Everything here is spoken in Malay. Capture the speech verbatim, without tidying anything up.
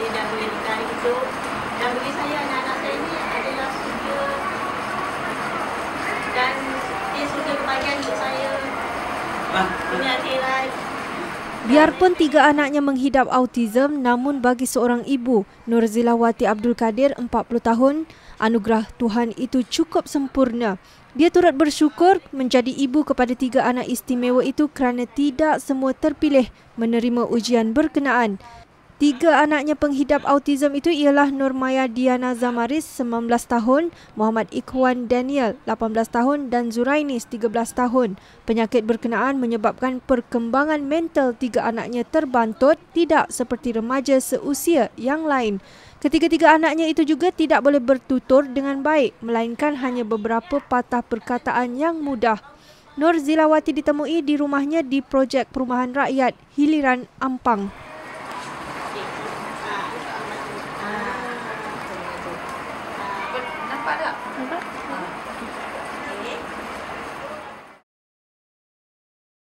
dia dah boleh dicari hidup. Dan bagi saya, anak-anak saya ini adalah surga dan dia surga kebahagiaan untuk saya. Dunia akhirat. Biarpun tiga anaknya menghidap autism, namun bagi seorang ibu, Nurzilawati Abdul Kadir, empat puluh tahun, anugerah Tuhan itu cukup sempurna. Dia turut bersyukur menjadi ibu kepada tiga anak istimewa itu kerana tidak semua terpilih menerima ujian berkenaan. Tiga anaknya penghidap autism itu ialah Nurmaya Diana Zamaris, sembilan belas tahun, Muhammad Ikhwan Daniel, lapan belas tahun dan Zurainis, tiga belas tahun. Penyakit berkenaan menyebabkan perkembangan mental tiga anaknya terbantut, tidak seperti remaja seusia yang lain. Ketiga-tiga anaknya itu juga tidak boleh bertutur dengan baik, melainkan hanya beberapa patah perkataan yang mudah. Nurzilawati ditemui di rumahnya di Projek Perumahan Rakyat, Hiliran, Ampang. Nampak tak? Nampak?